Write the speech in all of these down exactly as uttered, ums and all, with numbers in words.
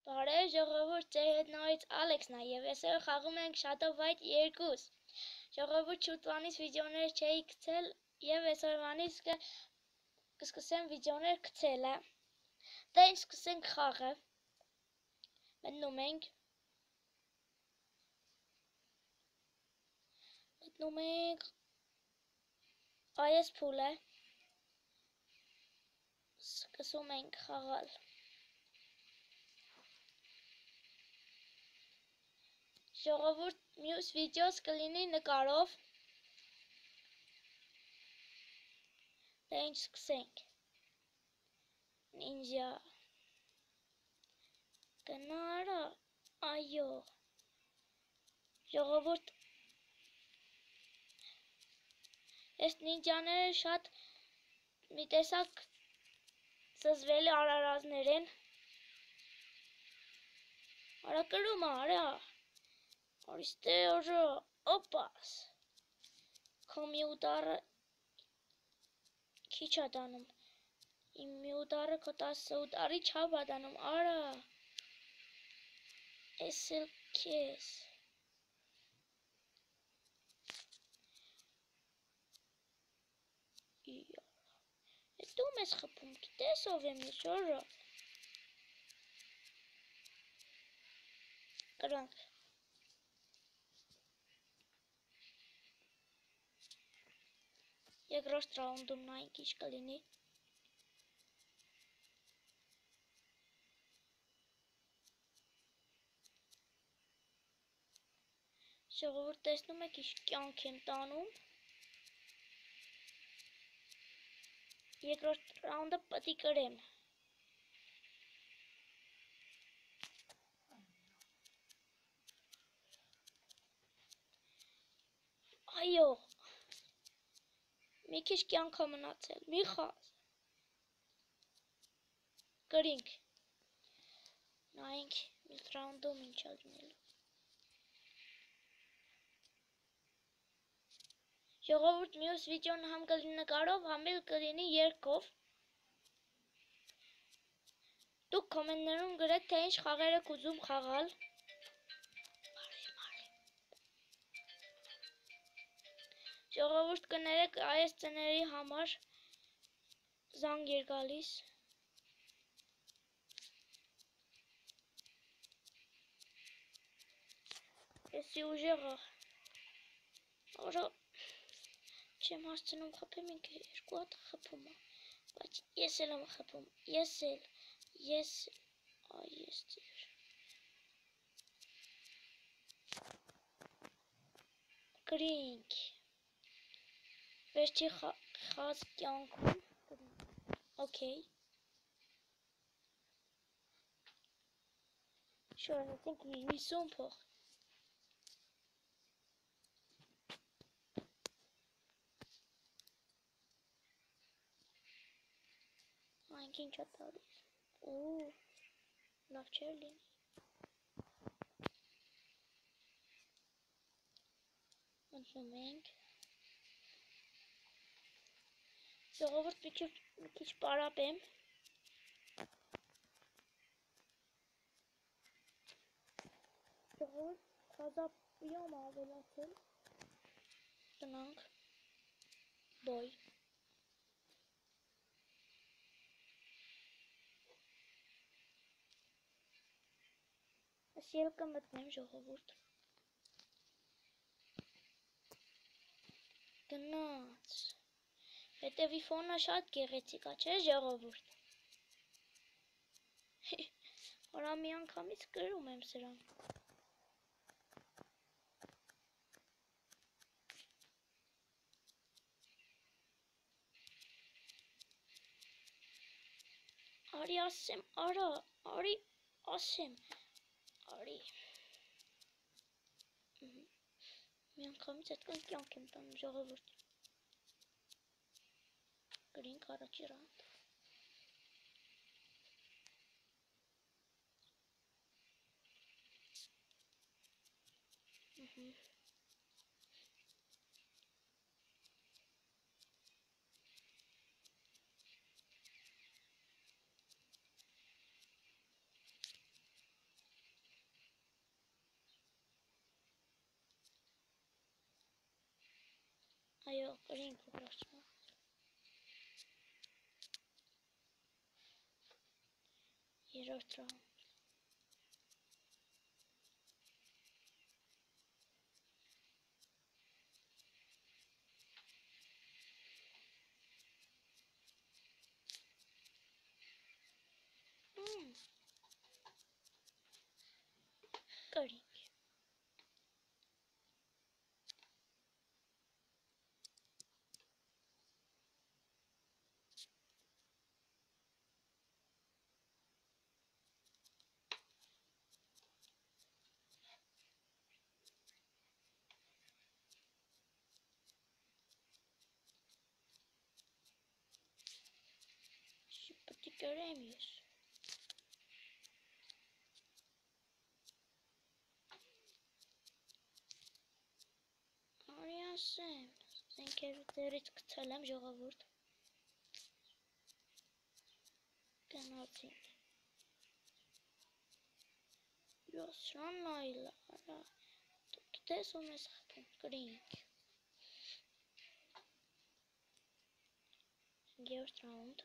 Բարև ժողովուրդ, ձեր հետ նորից Ալեքսն է և այսօր խաղում ենք Shadow Fight երկու։ Ժողովուրդ, շուտվանից վիդեոներ չէի գցել և այսօրվանից կսկսեմ վիդեոներ գցելը։ Դե ինչ սկսենք խաղը։ Մտնում ենք։ Մտնում ենք այս փուլը։ Սկսում ենք խաղալ։ Ժողովուրդ, մյուս վիդեոս կլինի նկարով։ Դե ինչ սկսենք։ Նինջա։ Գնարա, այո։ Ժողովուրդ, այս նինջաները շատ մի տեսակ զզվելի արարածներ են։ Արա կրում արա։ Արիստե օժո, օպաս։ Քո միուտարը քիչ է դանում։ Իմ միուտարը քո տասը ուտարի չափ է դանում, արա։ Էս էլ քեզ։ Էս դու մեզ խփում, գիտես ով եմ ես, օժո։ Կրանք։ Երկրորդ ռաունդում նայենք ինչ կլինի։ Ժողովուրդ, տեսնում եք ինչ կյանք եմ տանում։ Երկրորդ ռաունդը պտի կրեմ։ Այո։ Մի քիչ կյանք է մնացել, մի խազ։ Կրինք։ Նայենք մյուս ռաունդում ինչ է լինելու։ Ժողովուրդ, մյուս վիդեոն համ կլինի նկարով, համ էլ կլինի երգով։ Դուք կոմենտներում գրեք, թե ինչ խաղեր եք ուզում խաղալ։ Ժողովուրդ, կներեք այս ծների համար զանգ էր գալիս։ Էսի ուժեղը։ Արա չեմ հասցնում խփեմ, ինքը երկու հատ խփում է, բայց ես էլ եմ խփում, ես էլ, ես, այ ես ձեր։ Կրինք, վերջի խազ կյանքում, օքեյ, շորացենք հիսուն փող։ Այնք ինչ է տալիս, ու, լավ չեր լինի։ Մտնում ենք։ Ժողովուրդ, մի քիչ պարապեմ։ Ժողովուրդ, խազապիոմ ավելացել։ Տնանք, բոյ։ Այս ելքը մտնեմ, ժողովուրդ։ Գնաց։ Հետևի ֆոնը շատ գեղեցիկ է, չէ՞ ժողովուրդ։ Արա մի անգամից կրում եմ սրան։ Արի ասեմ, արա, արի ասեմ, արի։ Մի անգամից այդքան կյանք եմ տանում, ժողովուրդ։ Կրինք առաջի ռաունդ։ այո, կրինք ուղղաշ։ Երրորդ ռաունդ։ Կրինք։ Շիպտի կրեմ ես։ Արի ասեմ, զենքեր դերից գցել եմ ժողովուրդ։ Գնացին։ Յոսրան նայլա, արա, դու գիտես ում ես խփում, կրինք։ Երրորդ ռաունդ։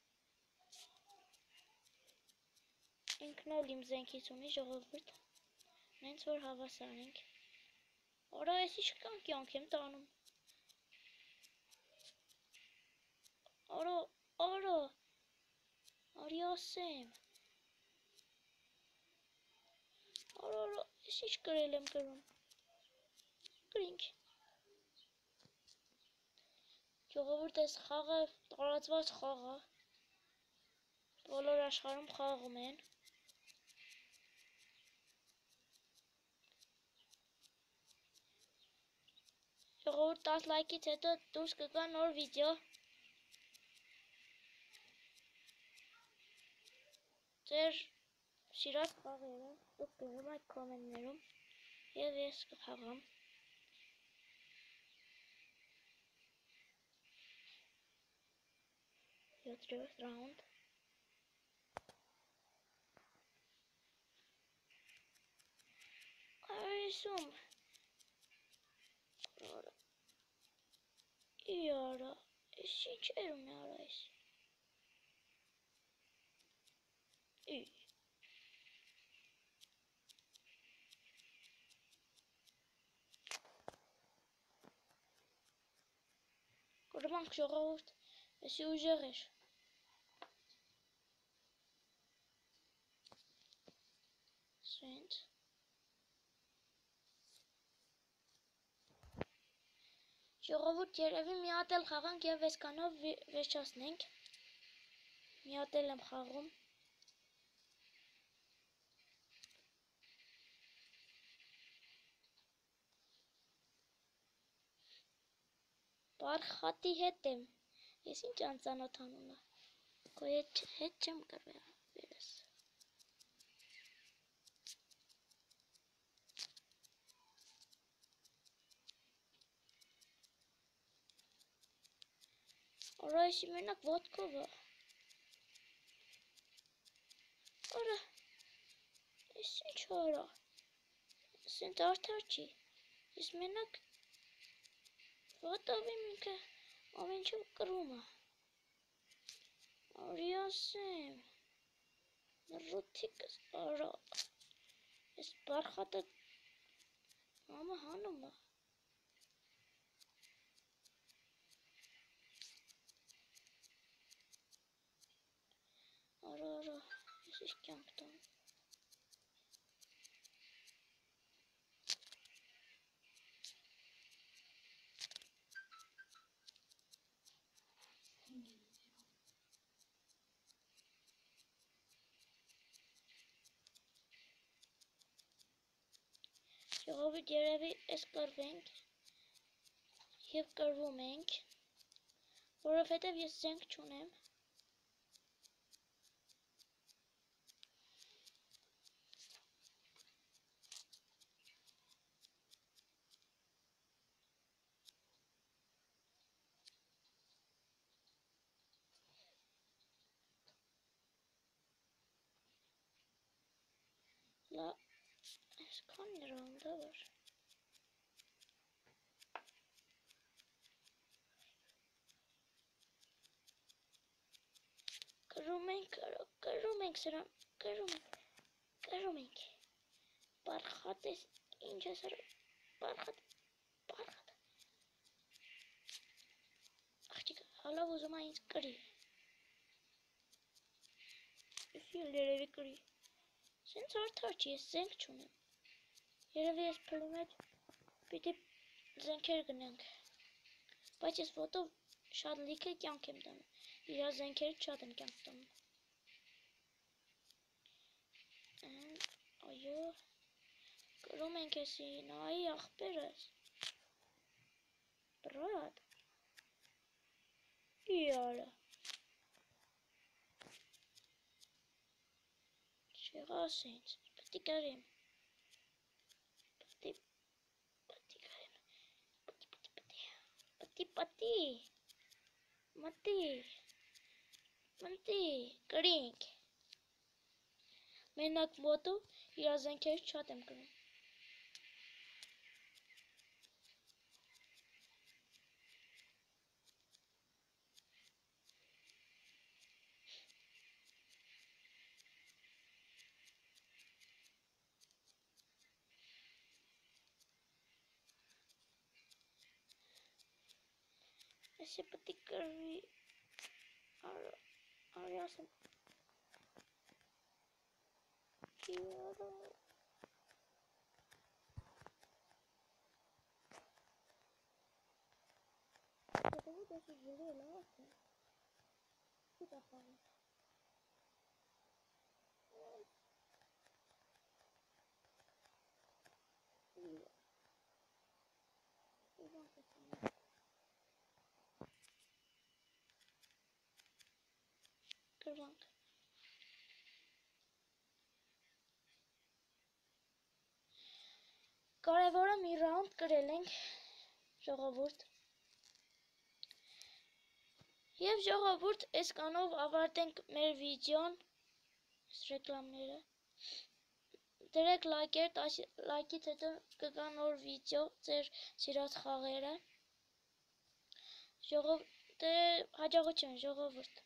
Ինքն էլ իմ զենքից ունի ժողովուրդ, նենց որ հավասար ենք։ Արա, ես ինչ կան կյանք եմ տանում։ Արա, արա, արի ասեմ։ Արա, արա, ես ինչ կրել եմ կրում։ Կրինք։ Ժողովուրդ ես խաղը տարածված խաղ է։ Բոլոր աշխարհում խաղում են։ Ժողովուրդ տասը լայքից հետո դուրս կգա նոր վիդեո։ Ձեր սիրած խաղերը դուք գրում եք կոմենտներում եւ ես կխաղամ։ Յոթերորդ ռաունդ։ Այսում Իարա, ես ինչ երում է արա ես։ Ի։ Կրմանք ժողովուրդ, եսի ուժեղ էր։ Սենց։ Ժողովուրդ երևի մի հատ էլ խաղանք եւ այսքանով վերջացնենք։ Մի հատ էլ եմ խաղում։ Բարխատի հետ եմ։ Ես ինչ անծանոթ անուն է։ Քո հետ չեմ կռվել վերս։ Արա, եսի մենակ ոտքով է։ Արա, ես ինչ արա։ Սենց արդար չի։ Ես մենակ ոտով եմ ինքը ամեն ինչով կռում է։ Արի ասեմ։ Նռութիկս արա։ Ես բարխատը մամա հանում է։ Արա, արա, ես ինչ կյանք տանում։ Ժողովուրդ երևի ես կռվենք և կռվում ենք, որովհետև ես զենք չունեմ։ Լա, այսքան ռաունդը որ։ Կրում ենք, կրում ենք սրան, կրում ենք, կրում ենք, պարխատ ես, ինչ ես հրը, պարխատ, պարխատ, աղջիկը հալավ ուզում է ինձ կրի, ես էլ երևի կրի, սենց արդար չի, ես զենք չունեմ, երևի ես փլի մեջ պիտի զենքեր գնենք, բայց ես ոտով շատ լիքը կյանք եմ տանում, իրա զենքերը շատ եմ կյանք տանում, այո, կրում ենք եսի, նայի աղբերս, բրատ, իարը, չեղաս ինձ, պտի կրեմ, պտի, պտի կրեմ, պտի, պտի, պտի, պտի, պտի, մտի, մտի, կրինք, մենակ ոտով իրա զենքերը շատ եմ կրում, Եսի պտի կրվի, արի ասեմ, իարը, հետևուտ եսի ժրել արդեն, Պուտ ախաղի, կրվանք, կարևորը մի ռաունդ կրել ենք, ժողովուրդ, և ժողովուրդ այս կանով ավարտենք մեր վիդեոն, այս ռեկլամները, դրեք լայքեր, լայքից հետո կգա նոր վիդեո, ձեր սիրած խաղերը, հաջողություն ժողովուրդ,